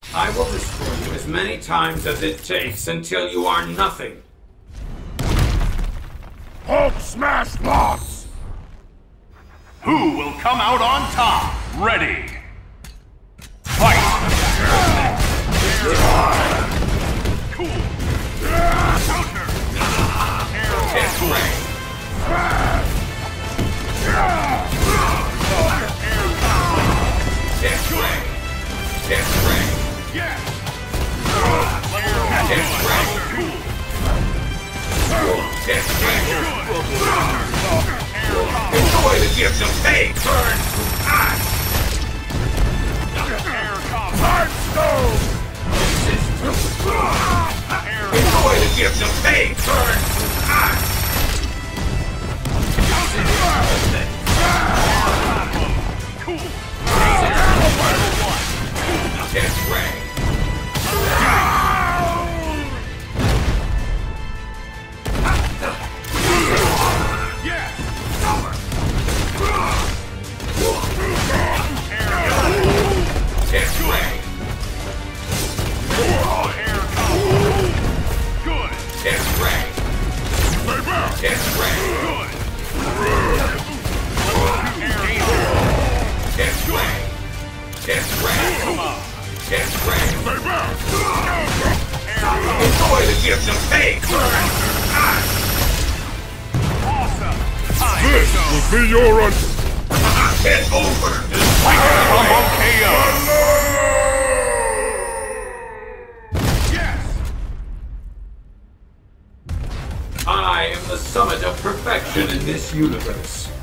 I will destroy you as many times as it takes until you are nothing. Hulk smash bots! Who will come out on top? Ready! Fight! Cool! Counter! Air ray! Death ray! Death ray! Yes! Death ray! Death ray! Enjoy the gift of fate! Burn! Time stone! Enjoy the gift of fate! Burn! Cool! Death ray! Yes! Death ray! Air combo! Good! Death ray! Death ray! Good! Death ray! Death ray! Come on! Death ray! Enjoy the gift of fate! Awesome! This will be your run! It's over! Combo KO! Yes! I am the summit of perfection in this universe.